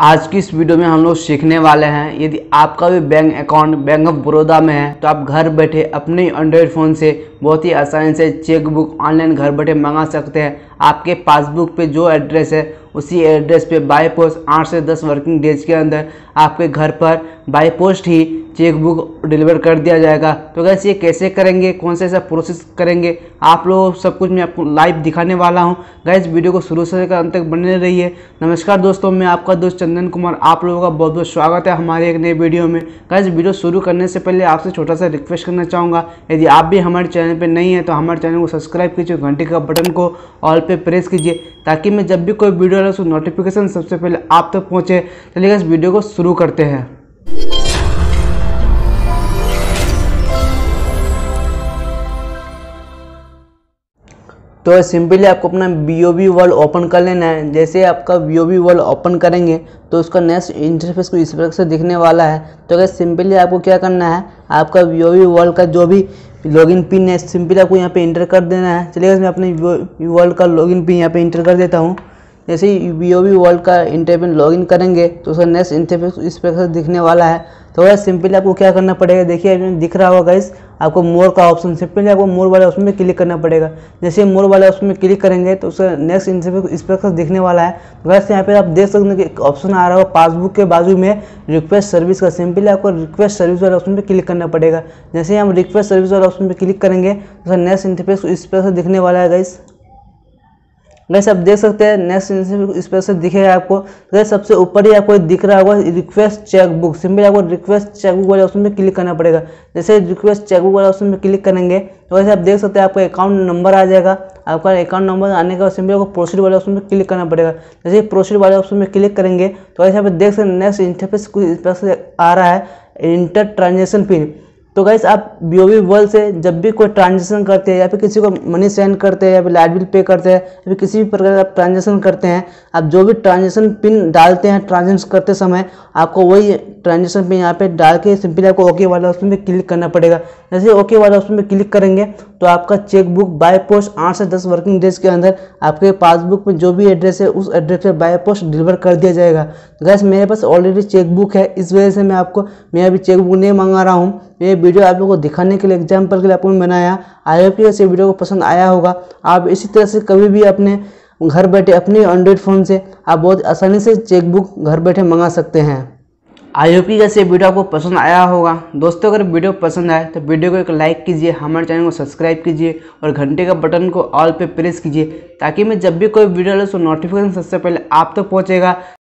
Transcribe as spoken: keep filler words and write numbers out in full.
आज की इस वीडियो में हम लोग सीखने वाले हैं, यदि आपका भी bank account bank of Baroda में है तो आप घर बैठे अपने एंड्रॉयड फ़ोन से बहुत ही आसानी से चेक बुक ऑनलाइन घर बैठे मंगा सकते हैं। आपके पासबुक पे जो एड्रेस है उसी एड्रेस पे बाय पोस्ट आठ से दस वर्किंग डेज के अंदर आपके घर पर बाय पोस्ट ही चेक बुक डिलीवर कर दिया जाएगा। तो गैस ये कैसे करेंगे, कौन सा ऐसा प्रोसेस करेंगे, आप लोग सब कुछ मैं आपको लाइव दिखाने वाला हूं। गैस वीडियो को शुरू से लेकर अंत तक बने रहिए। नमस्कार दोस्तों, मैं आपका दोस्त चंदन कुमार, आप लोगों का बहुत बहुत स्वागत है हमारे एक नए वीडियो में। गैस वीडियो शुरू करने से पहले आपसे छोटा सा रिक्वेस्ट करना चाहूँगा, यदि आप भी हमारे चैनल पर नहीं है तो हमारे चैनल को सब्सक्राइब कीजिए, घंटे का बटन को ऑल पे प्रेस कीजिए ताकि मैं जब भी कोई वीडियो डालूं उसको नोटिफिकेशन सबसे पहले आप तक पहुँचे। चलिए इस वीडियो को शुरू करते हैं। तो सिंपली आपको अपना B O B world open कर लेना है। जैसे आपका B O B world open करेंगे तो उसका नेक्स्ट इंटरफेस को इस प्रकार से दिखने वाला है। तो अगर सिंपली आपको क्या करना है, आपका बी ओ बी वर्ल्ड का जो भी लॉगिन पिन है सिंपली आपको यहाँ पे इंटर कर देना है। चलिए मैं अपने बी ओ बी वर्ल्ड का लॉगिन पिन यहाँ पे इंटर कर देता हूँ। जैसे ही बी ओ बी वर्ल्ड का इंटरफेस लॉगिन करेंगे तो उसका नेक्स्ट इंटरफेस इस प्रकार से दिखने वाला है। तो वह सिंपली आपको क्या करना पड़ेगा, देखिए दिख रहा होगा गाइस आपको मोर का ऑप्शन, सिंपली आपको मोर वाले ऑप्शन में क्लिक करना पड़ेगा। जैसे मोर वाले ऑप्शन में क्लिक करेंगे तो उसका नेक्स्ट इंटरफेस इस प्रकार से दिखने वाला है। तो गाइस यहाँ पे आप देख सकते हैं कि ऑप्शन आ रहा होगा पासबुक के बाजू में रिक्वेस्ट सर्विस का, सिंपली आपको रिक्वेस्ट सर्विस वाले ऑप्शन पे क्लिक करना पड़ेगा। जैसे हम रिक्वेस्ट सर्विस वाले ऑप्शन पे क्लिक करेंगे तो उसका नेक्स्ट इंटरफेस इस प्रकार से दिखने वाला है। गाइस गैस आप देख सकते हैं नेक्स्ट इस पर से दिखेगा आपको। गैस सबसे ऊपर ही आपको दिख रहा होगा रिक्वेस्ट चेकबुक, सिंपली आपको रिक्वेस्ट चेकबुक वाले ऑप्शन में क्लिक करना पड़ेगा। जैसे रिक्वेस्ट चेकबुक वाले ऑप्शन में क्लिक करेंगे तो वैसे आप देख सकते हैं आपका अकाउंट नंबर आ जाएगा। आपका अकाउंट नंबर आने के बाद सिंपली आपको प्रोसीड वाले ऑप्शन में क्लिक करना पड़ेगा। जैसे प्रोसीड वाले ऑप्शन में क्लिक करेंगे तो वैसे आप देख सकते हैं नेक्स्ट इंटरफेस इस प्रकार से आ रहा है, इंटर ट्रांजेक्शन पिन। तो गाइस आप बी ओ बी वर्ल्ड से जब भी कोई ट्रांजेक्शन करते हैं या फिर किसी को मनी सेंड करते हैं या फिर लाइट बिल पे करते हैं या फिर किसी भी प्रकार का ट्रांजेक्शन करते हैं, आप जो भी ट्रांजेक्शन पिन डालते हैं ट्रांजेक्शन करते समय आपको वही ट्रांजेक्शन पिन यहाँ पे डाल के सिंपली आपको ओके वाला ऑप्शन पे क्लिक करना पड़ेगा। जैसे ओके वाला ऑप्शन पे क्लिक करेंगे तो आपका चेक बुक बाय पोस्ट आठ से दस वर्किंग डेज के अंदर आपके पासबुक में जो भी एड्रेस है उस एड्रेस पे बाय पोस्ट डिलीवर कर दिया जाएगा। तो गैस मेरे पास ऑलरेडी चेक बुक है, इस वजह से मैं आपको मैं अभी चेक बुक नहीं मंगा रहा हूँ। ये वीडियो आप लोगों को दिखाने के लिए, एग्जाम्पल के लिए आपको बनाया। आई होप कि ऐसे वीडियो को पसंद आया होगा। आप इसी तरह से कभी भी अपने घर बैठे अपने एंड्रॉयड फ़ोन से आप बहुत आसानी से चेक बुक घर बैठे मंगा सकते हैं। आई होप कि ऐसे वीडियो आपको पसंद आया होगा। दोस्तों अगर वीडियो पसंद आए तो वीडियो को एक लाइक कीजिए, हमारे चैनल को सब्सक्राइब कीजिए और घंटे का बटन को ऑल पे प्रेस कीजिए ताकि मैं जब भी कोई वीडियो डालूं तो नोटिफिकेशन सबसे पहले आप तक पहुंचेगा।